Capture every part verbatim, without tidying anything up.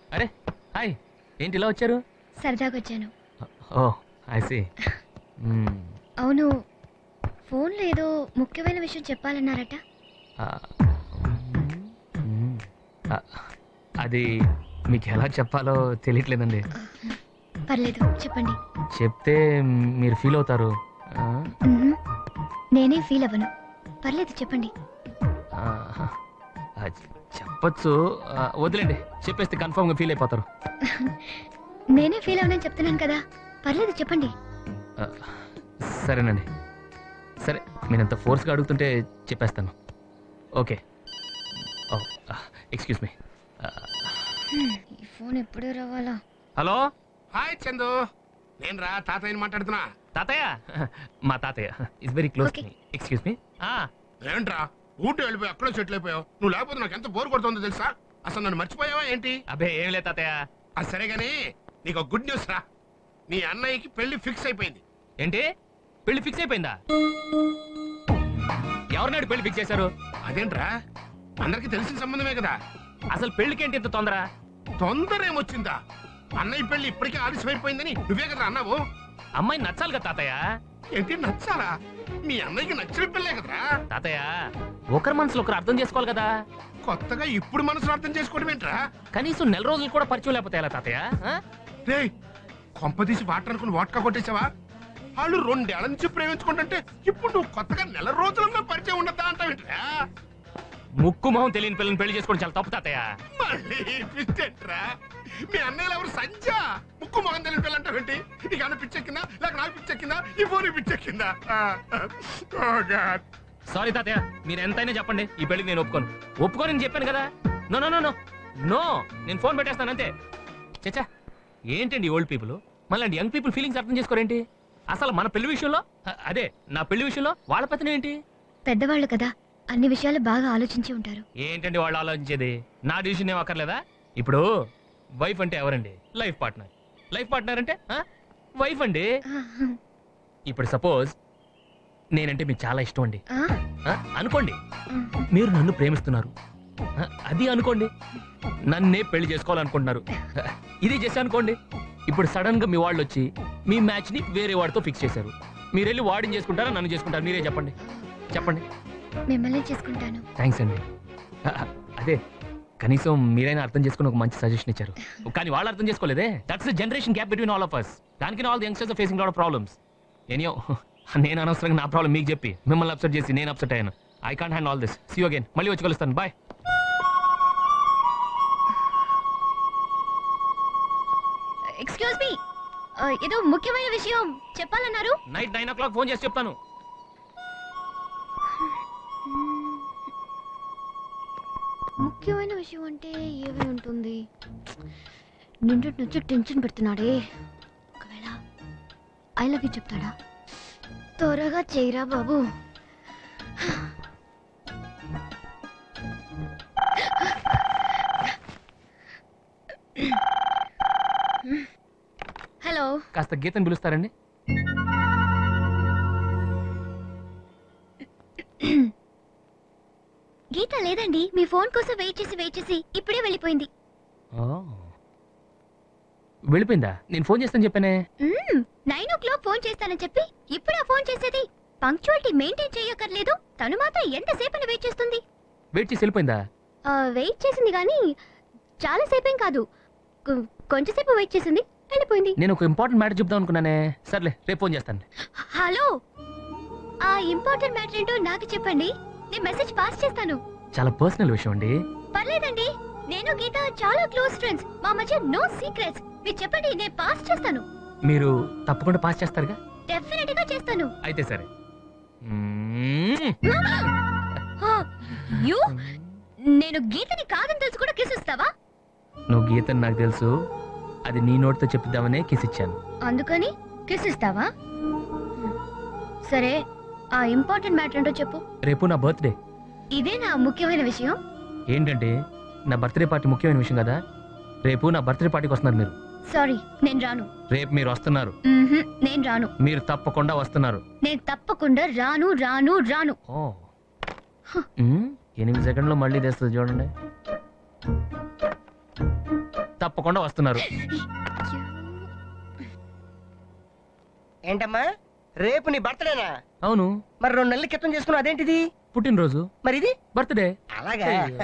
అరే హాయ్, ఏంటి ఇలా వచ్చారు? సరదాగా వచ్చాను. Oh I see. అవును, ఫోన్లో ఏదో ముఖ్యమైన విషయం చెప్పాలన్నారట. అది మీకు ఎలా చెప్పాలో తెలియట్లేదండి. పర్లేదు చెప్పండి. చెప్తే మీరు ఫీల్ అవుతారు. నేనే ఫీల్ అవ్వను, పర్లేదు చెప్పండి. చెప్పచ్చు, వదిలేండి. చెప్పేస్తే కన్ఫర్మ్గా ఫీల్ అయిపోతారు. నేనే ఫీల్ అవ్వనని చెప్తున్నాను కదా, పర్లేదు చెప్పండి. సరేనండి, సరే మీరు అంత ఫోర్స్గా అడుగుతుంటే చెప్పేస్తాను. Okay, excuse me. ఈ ఫోన్ ఎప్పుడు రావాలా? హలో, హాయ్ చందు, నేను రా తాతయ్యని మాట్లాడుతున్నా. తాతయ్య, మా తాతయ్య is very close to me. Excuse me. ఏంట్రా ఊటీ వెళ్ళిపోయి అక్కడే సెటిల్ అయిపోయావు? నువ్వు లేకపోతే నాకు ఎంత బోర్ కొడుతుందో తెలుసా? అసలు నన్ను మర్చిపోయావా ఏంటి? అబ్బే ఏం లేదు తాతయ్య. అది సరే గానీ నీకు గుడ్ న్యూస్ రా, నీ అన్నయ్యకి పెళ్లి ఫిక్స్ అయిపోయింది. ఏంటి, పెళ్లి ఫిక్స్ అయిపోయిందా? ఎవరినాడు పెళ్లి ఫిక్స్ చేశారు? అదేంట్రా, అందరికి తెలిసిన సంబంధమే కదా. అసలు పెళ్లికి ఏంటి ఇంత తొందర? తొందర ఏమొచ్చిందా? అన్నయ్య పెళ్లి ఇప్పటికే ఆలస్యం అయిపోయిందని నువ్వే కదా అన్నావు. అమ్మాయి నచ్చాలి కదా తాతయ్య. ఏంటి నచ్చాలా? మీ అన్నయ్యకి నచ్చిన పెళ్ళే కదరా. తాతయ్య, ఒకరి మనసులో ఒకరు అర్థం చేసుకోవాలి కదా. కొత్తగా ఇప్పుడు మనసులో అర్థం చేసుకోవడం ఏంట్రా? కనీసం నెల రోజులు కూడా పరిచయం లేకపోతే ఎలా తాతయ్య? రేయ్, కొంపదీసి వాటర్ అనుకుని వాట్కా కొట్టేసావా? వాళ్ళు రెండేళ్ల నుంచి ప్రేమించుకుంటుంటే ఇప్పుడు నువ్వు కొత్తగా నెల రోజులన్నా పరిచయం ఉండద్దా అంటావేంట్రా? ముక్కు మొహం తెలియని పిల్లని పెళ్లి చేసుకోవడం చాలా తప్పు తాతయ్య. మళ్ళీ పిచ్చెట్రా, మీ అన్నయ్యలు ఎవరు సంజా? ముక్కు మొహం తెలియని పిల్ల అంటావేంటి? నీకు అన్న పిచ్చెక్కిందా, లేక నాకు పిచ్చెక్కిందా, ఈ ఫోన్ పిచ్చెక్కిందా? సారీ తాతయ్య, మీరు ఎంతైనా చెప్పండి, ఈ పెళ్లికి నేను ఒప్పుకోను. ఒప్పుకోనని చెప్పాను కదా. No no no no no నేను ఫోన్ పెట్టేస్తాను అంతే. చచ్చా, ఏంటండి ఓల్డ్ పీపుల్ మళ్ళీ యంగ్ పీపుల్ ఫీలింగ్స్ అర్థం చేసుకోరేంటి? అసలు మన పెళ్లి విషయంలో, అదే నా పెళ్లి విషయంలో వాళ్ళ పత్రం ఏంటి? పెద్దవాళ్ళు కదా, అన్ని విషయాలు బాగా ఆలోచించి ఉంటారు. ఏంటండి వాళ్ళు ఆలోచించేది? నా డిసిషన్ ఏం అక్కర్లేదా? ఇప్పుడు వైఫ్ అంటే ఎవరండి? Life partner. లైఫ్ పార్ట్నర్ అంటే వైఫ్ అండి. ఇప్పుడు సపోజ్ నేనంటే మీకు చాలా ఇష్టం అండి అనుకోండి, మీరు నన్ను ప్రేమిస్తున్నారు అది అనుకోండి, నన్నే పెళ్లి చేసుకోవాలనుకుంటున్నారు ఇది చేసి అనుకోండి. ఇప్పుడు సడన్ గా మీ వాళ్ళు వచ్చి మీ మ్యాచ్ ని వేరే వాడితో ఫిక్స్ చేశారు. మీరు వెళ్ళి వాడిని చేసుకుంటారా నన్ను చేసుకుంటారా? మీరే చెప్పండి చెప్పండి. మిమ్మల్ని చేసుకుంటాను. థ్యాంక్స్ అండి. అదే కనీసం మీరైనా అర్థం చేసుకుని ఒక మంచి సజెషన్ ఇచ్చారు, కానీ వాళ్ళు అర్థం చేసుకోలేదే. That's the generation gap between all of us. దానికి all the youngsters are facing lot of problems. ఎనియో, నేను అనవసరంగా నా ప్రాబ్లం మీకు చెప్పి మిమ్మల్ని అప్సెట్ చేసి నేను అప్సెట్ అయ్యాను. I can't handle all this. See you again. మళ్ళీ వచ్చి కలుస్తాను. బాయ్. ఎక్స్క్యూజ్ మీ, ఏదో ముఖ్యమైన విషయం చెప్పాలన్నారు. Night nine o'clock phone చేసి చెప్తాను. ముఖ్యమైన విషయం అంటే ఏమై ఉంటుంది? నిండు నుంచి టెన్షన్ పెడుతున్నాడే. ఒకవేళ ఐ లవ్ యూ చెప్తాడా? త్వరగా చేయరా బాబు. హలో, కాస్త గీతను పిలుస్తారండి? గీత లేదండి, మీ ఫోన్ కోసం వెయిట్ చేసి వెయిట్ చేసి ఇప్పుడే వెళ్ళిపోయింది. వెళ్ళిపోయిందా? నేను ఫోన్ చేస్తాను చెప్పానే. నైన్ ఓ క్లాక్ ఫోన్ చేస్తానని చెప్పి ఇప్పుడే ఫోన్ చేసేది. పంక్చువాలిటీ మెయింటైన్ చేయక్కర్లేదు, తను మాత్రం ఎంతసేపు వెయిట్ చేస్తుంది? వెయిట్ చేసి వెళ్ళిపోయిందా? వెయిట్ చేసింది కానీ చాలా సేపేం కాదు, కొంచెంసేపు వెయిట్ చేసింది, వెళ్ళిపోయింది. నేను ఒక ఇంపార్టెంట్ మ్యాటర్ చెప్దాం అనుకున్నానే. సర్లే, రేపు ఫోన్ చేస్తాను. హలో, ఆ ఇంపార్టెంట్ మ్యాటర్ ఏంటో నాకు చెప్పండి, నేను మెసేజ్ పాస్ చేస్తాను. చాలా పర్సనల్ విషయం అండి. పర్లేదండి, నేను గీత చాలా క్లోజ్ ఫ్రెండ్స్, మా మధ్య నో సీక్రెట్స్. మీరు చెప్పండి, నేను పాస్ చేస్తాను. మీరు తప్పకుండా పాస్ చేస్తారుగా? డెఫినెట్ గా చేస్తాను. అయితే సరే. యు నేను గీతని కాదని తెలుసు కూడా కిస్ ఇస్తావా? నువ్వు గీతని నాకు తెలుసు, అది నీ నోటితో చెప్పిద్దామనే కిస్ ఇచ్చాను. అందుకని కిస్ ఇస్తావా? సరే, ఆ ఇంపార్టెంట్ మ్యాటర్ ఏంటో చెప్పు. రేపు నా బర్త్డే. ఇదే నా ముఖ్యమైన విషయం. ఏంటంటే నా బర్త్డే పార్టీ ముఖ్యమైన విషయం కదా. రేపు నా బర్త్డే పార్టీకి వస్తున్నారు మీరు. సారీ, నేను రాను. రేపు మీరు వస్తున్నారు. నేను రాను. మీరు తప్పకుండా వస్తున్నారు. నేను తప్పకుండా రాను రాను రాను. ఎనిమిది సెకండ్లో మళ్ళీ తెస్తుంది చూడండి. తప్పకుండా వస్తున్నారు. ఏంటమ్మా రేపు నీ బర్త్డేనా? అవును. మరి రెండు నెలల క్రితం చేసుకున్నావు అదేంటిది? పుట్టినరోజు. మరి ఇది బర్త్డే. అలాగా?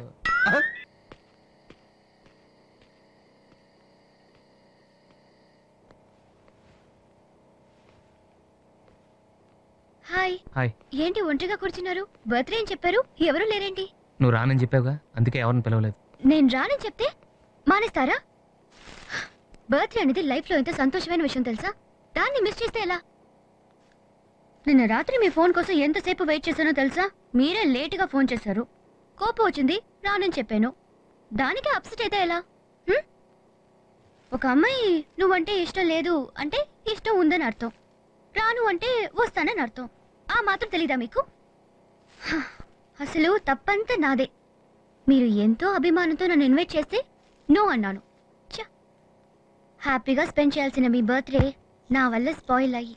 హాయ్. హాయ్. ఏంటి ఒంటరిగా కూర్చున్నారు? బర్త్డే అని చెప్పారు, ఎవరు లేరేంటి? నువ్వు రానని చెప్పావుగా, అందుకే ఎవరిని పిలవలేదు. నేను రానని చెప్తే మానేస్తారా? బర్త్డే అనేది లైఫ్ లో ఎంతో సంతోషమైన విషయం తెలుసా? దాన్ని మిస్ చేస్తే ఎలా? నిన్న రాత్రి మీ ఫోన్ కోసం ఎంతసేపు వెయిట్ చేశానో తెలుసా? మీరే లేట్ గా ఫోన్ చేశారు. కోపం వచ్చింది, రానని చెప్పాను. దానికే అప్సెట్ అయితే ఎలా? హ్మ్? ఒక అమ్మాయి నువ్వంటే ఇష్టం లేదు అంటే ఇష్టం ఉందని అర్థం. రాను అంటే వస్తానని అర్థం. ఆ మాత్రం తెలీదా మీకు? హ, అసలు తప్పంతా నాదే. మీరు ఎంతో అభిమానంతో నన్ను ఇన్వైట్ చేస్తే నో అన్నాను. ఛ! హ్యాపీగా స్పెండ్ చేయాల్సిన మీ బర్త్డే నా వల్ల స్పాయిల్ అయ్యి.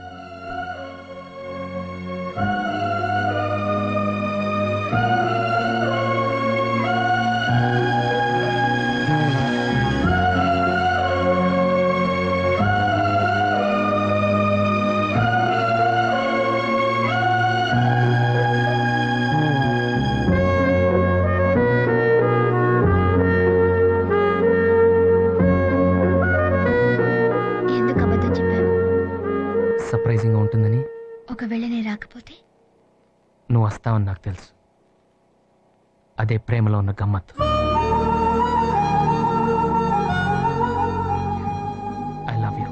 ఎందుకు అబద్ధం చెప్పాను? సర్ప్రైజింగ్ గా ఉంటుందని. ఒకవేళ నేను రాకపోతే? నువ్వు వస్తావని నాకు తెలుసు. అదే ప్రేమలో ఉన్న గమ్మత్తు. I love you.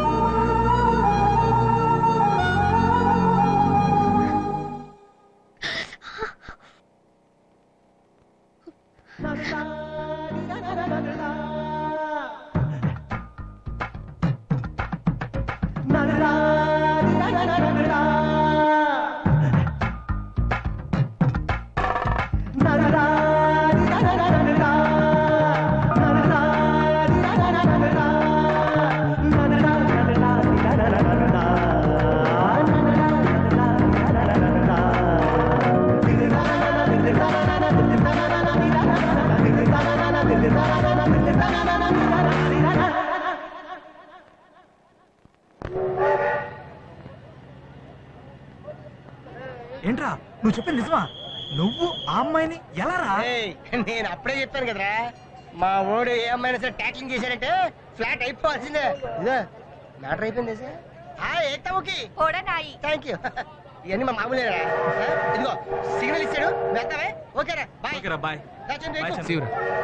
ఏంట్రా నువ్వు చెప్పింది నిజమా? నువ్వు ఆ అమ్మాయిని ఎలా రా? ఏయ్, నేను అప్పుడే చెప్పాను కదరా, మా ఓడు ఏ అమ్మాయినా సరే ట్యాక్లింగ్ చేశాడంటే ఫ్లాట్ అయిపోవాల్సిందే. ఇదో మ్యాటర్ అయిపోయింది సార్. ఏతావుకి thank you. ఇవన్నీ మా మామూలేరా. ఇదిగో సిగ్నల్ ఇచ్చాడు, వెళ్తావే? ఓకేరా, బాయ్. ఓకేరా, బాయ్. See you.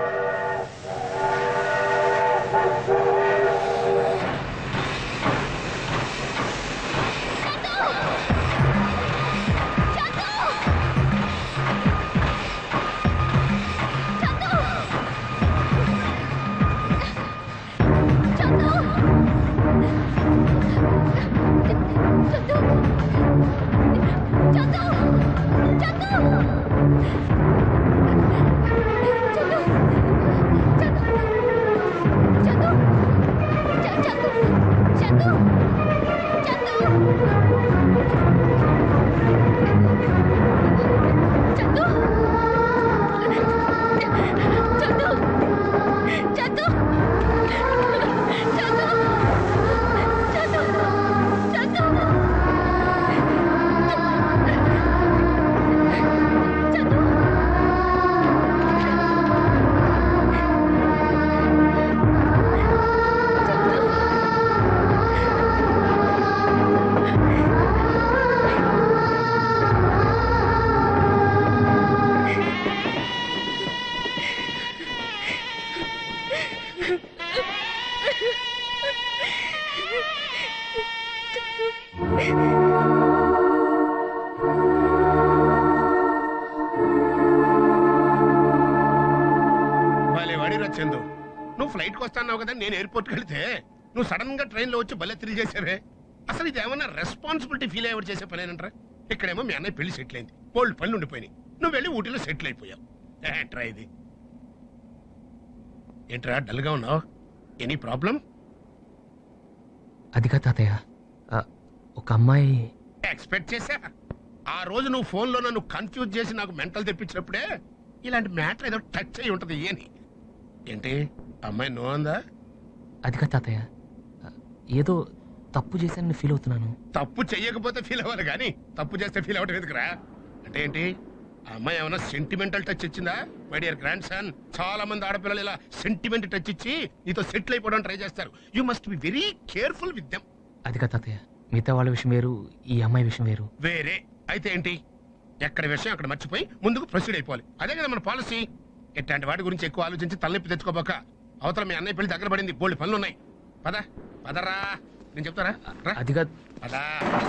చందు, నువ్వు ఫ్లైట్ కి వస్తాన్నావు కదా, నేను ఎయిర్పోర్ట్కి వెళ్తే నువ్వు సడన్ గా ట్రైన్ లో వచ్చి భలే థ్రిల్ చేసావే. అసలు ఇది ఏమన్నా రెస్పాన్సిబిలిటీ ఫీల్ అయ్యేవాడు చేసే పనేనంటారా? ఇక్కడేమో మీ అన్నయ్య పెళ్లి సెటిల్ అయింది, బోల్డ్ పనులు ఉండిపోయినాయి, నువ్వు వెళ్ళి ఊటీలో సెటిల్ అయిపోయావు. ఏంట్రా ఇది? ఏంట్రా డల్ గా ఉన్నావు? Any problem? అదిగా తాతయ్య, ఆ, ఒక అమ్మాయి. ఎక్స్పెక్ట్ చేశా. ఆ రోజు నువ్వు ఫోన్ లో నన్ను కన్ఫ్యూజ్ చేసి నాకు మెంటల్ తెప్పించినప్పుడే ఇలాంటి మ్యాటర్ ఏదో టచ్ అయి ఉంటది అని. ఏంటి అమ్మాయి నో అందా? అది కాదు తాతయ్య, ఏదో తప్పు చేశానని ఫీల్ అవుతున్నాను. తప్పు చెయ్యకపోతే ఫీల్ అవ్వాలి కానీ తప్పు చేస్తే ఫీల్ అవ్వడం ఎందుకురా? అంటే ఏంటి ఆ అమ్మాయి ఏమైనా సెంటిమెంటల్ టచ్ ఇచ్చిందా? మై డియర్ గ్రాండ్ సన్, చాలా మంది ఆడపిల్లలు ఇలా సెంటిమెంట్ టచ్ ఇచ్చి నీతో సెటిల్ అయిపోవడం ట్రై చేస్తారు. You must be very careful with them. అది కాదు తాతయ్య, మిగతా వాళ్ళ విషయం వేరు, ఈ అమ్మాయి విషయం వేరు. వేరే అయితే ఏంటి? ఎక్కడ విషయం అక్కడ మర్చిపోయి ముందుకు ప్రొసీడ్ అయిపోవాలి. అదే కదా మన పాలసీ. ఇట్లాంటి వాటి గురించి ఎక్కువ ఆలోచించి తలనొప్పి తెచ్చుకోబోక. అవతల మీ అన్నయ్య పెళ్లి దగ్గర పడింది, బోల్డ్ పనులు ఉన్నాయి. పద పదరా, నేను చెప్తారా? రా. అది కాదు. పదా.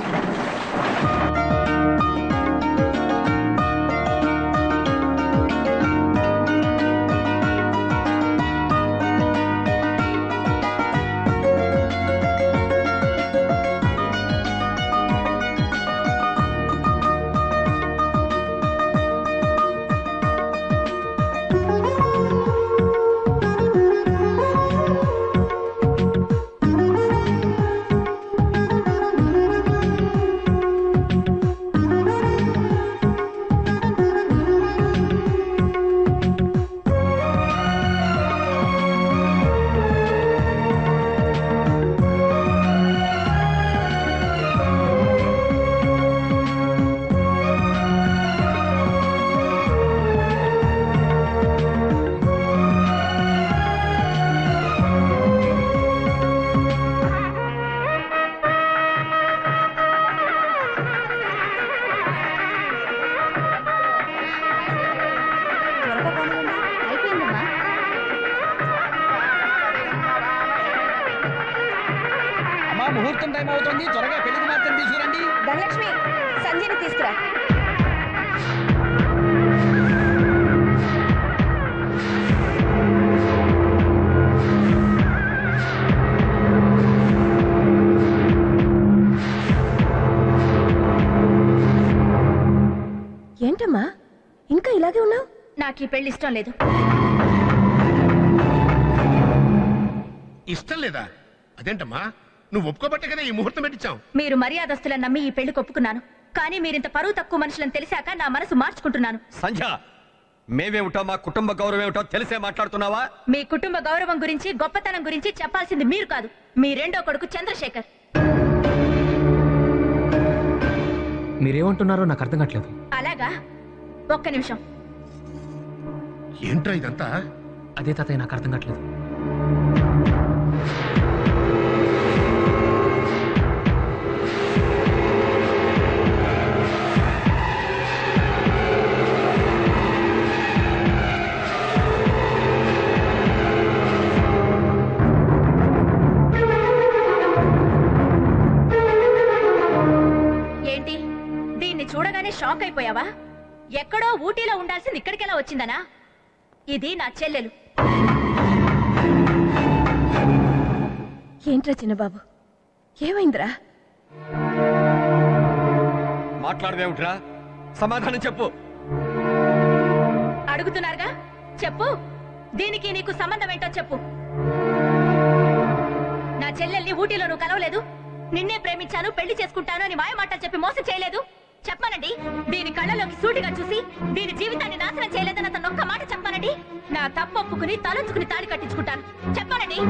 ముహూర్తం టైం అవుతుంది, త్వరగా పెళ్లికి మాత్రం తీసుకురండి. ధనలక్ష్మి, సంజయ్ని తీసుకురా. ఏంటమ్మా ఇంకా ఇలాగే ఉన్నావు? నాకు ఈ పెళ్లి ఇష్టం లేదు. ఇష్టం లేదా? అదేంటమ్మా, నువ్వు ఒప్పుకోబట్టే కదా ఈ ముహూర్తం పెట్టించాం. మీరు మర్యాదస్తులను నమ్మి ఈ పెళ్లి ఒప్పుకున్నాను, కానీ మీరింత పరువు తక్కువ మనుషులను తెలిసాక నా మనసు మార్చుకుంటున్నాను. సంధ్య, మేమేమిటో మా కుటుంబ గౌరవం ఏమిటో తెలిసే మాట్లాడుతున్నావా? మీ కుటుంబ గౌరవం గురించి గొప్పతనం గురించి చెప్పాల్సింది మీరు కాదు, మీ రెండో కొడుకు చంద్రశేఖర్. మీరేమంటున్నారో నాకు అర్థం కావట్లేదు. అలాగా, ఒక్క నిమిషం. ఏంట్రా ఇదంతా? అదే తాతయ్య, నాకు అర్థం కావట్లేదు. ఏంటి, దీన్ని చూడగానే షాక్ అయిపోయావా? ఎక్కడో ఊటీలో ఉండాల్సింది ఇక్కడికెలా వచ్చిందనా? ఇది నా చెల్లెలు. ఏంట్రా చిన్నబాబు, ఏమైందిరా? మాట్లాడదేమిట్రా? సమాధానం చెప్పు. అడుగుతున్నారుగా, చెప్పు. దీనికి నీకు సంబంధం ఏంటో చెప్పు. నా చెల్లెల్ని ఊటీలో నువ్వు కలవలేదు, నిన్నే ప్రేమించాను, పెళ్లి చేసుకుంటాను అని మాయ మాటలు చెప్పి మోసం చేయలేదు. చెప్పానండి, దీని కళ్ళలోకి సూటిగా చూసి దీని జీవితాన్ని నాశనం చేయలేదని అతను ఒక్క మాట చెప్పానండి. నా తప్పొప్పుకుని తలంచుకుని తాడి కట్టించుకుంటాను. చెప్పానండి.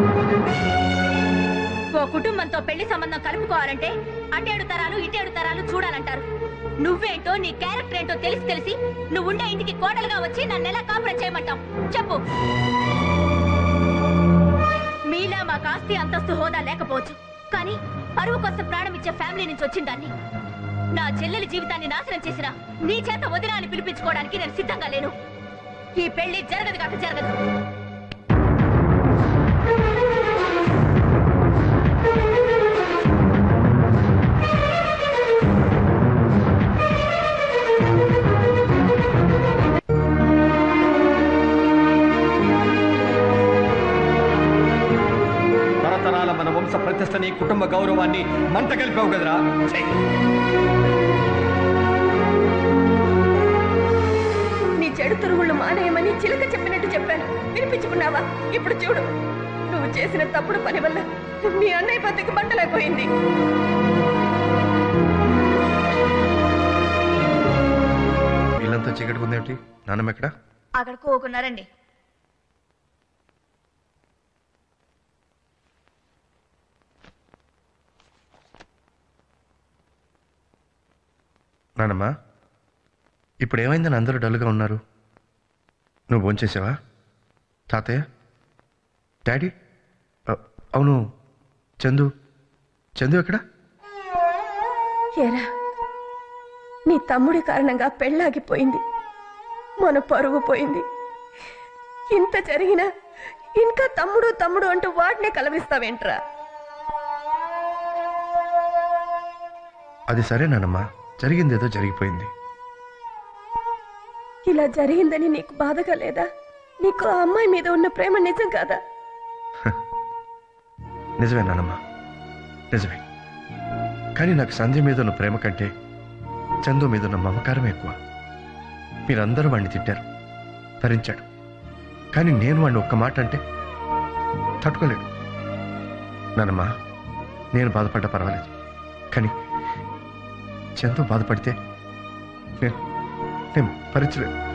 ఓ కుటుంబంతో పెళ్లి సంబంధం కలుపుకోవాలంటే అటేడు తరాలు ఇటేడు తరాలు చూడాలంటారు. నువ్వేంటో నీ క్యారెక్టర్ ఏంటో తెలిసి తెలిసి నువ్వు ఉండే ఇంటికి కోడలుగా వచ్చి నన్ను ఎలా కాపురం చేయమంటావు? చెప్పు. మీలా మాకు ఆస్తి అంతస్తు హోదా లేకపోవచ్చు, కానీ పరువు కోసం ప్రాణం ఇచ్చే ఫ్యామిలీ నుంచి వచ్చిందాన్ని. నా చెల్లెలి జీవితాన్ని నాశనం చేసిన నీ చేత వదిన అని పిలిపించుకోవడానికి నేను సిద్ధంగా లేను. ఈ పెళ్లి జరగదు కాక జరగదు. తరతరాల మన వంశ ప్రతిష్టని, కుటుంబ గౌరవాన్ని మంట కలిపావు కదరా. నీ చెడు తిరుగుళ్ళు మానేయమని చిలక చెప్పినట్టు చెప్పాను, వినిపించుకున్నావా? ఇప్పుడు చూడు, నువ్వు చేసిన తప్పుడు పని వల్ల మీ అన్నయ్య బతికి మంటలైపోయింది. వీళ్ళంతా చీకటి ఉందేమిటి? నాన్నమ్మ ఎక్కడ? అక్కడ కోకున్నారండి. నానమ్మా ఇప్పుడు ఏమైందని అందరూ డల్గా ఉన్నారు? నువ్వు భోంచేసావా? తాతయ్య, డాడీ, అ- అవును, చందు చందు ఎక్కడా? ఏరా నీ తమ్ముడి కారణంగా పెళ్ళాగిపోయింది, మన పరువు పోయింది. ఇంత జరిగినా ఇంకా తమ్ముడు తమ్ముడు అంటూ వాడినే కలవిస్తావేంట్రా? అది సరే నానమ్మా, జరిగిందేదో జరిగిపోయింది. ఇలా జరిగిందని నీకు బాధగా లేదా? నీకు ఆ అమ్మాయి మీద ఉన్న ప్రేమ నిజం కాదా? నిజమే నానమ్మా, నిజమే. కానీ నాకు సంధ్య మీద ఉన్న ప్రేమ కంటే చందు మీద ఉన్న మమకారం ఎక్కువ. మీరందరూ వాడిని తిట్టారు, భరించాడు. కానీ నేను వాడిని ఒక్క మాట అంటే తట్టుకోలేడు. నానమ్మా, నేను బాధపడ్డా పర్వాలేదు, కానీ చందు బాధపడితే నేను నేను భరించలేదు.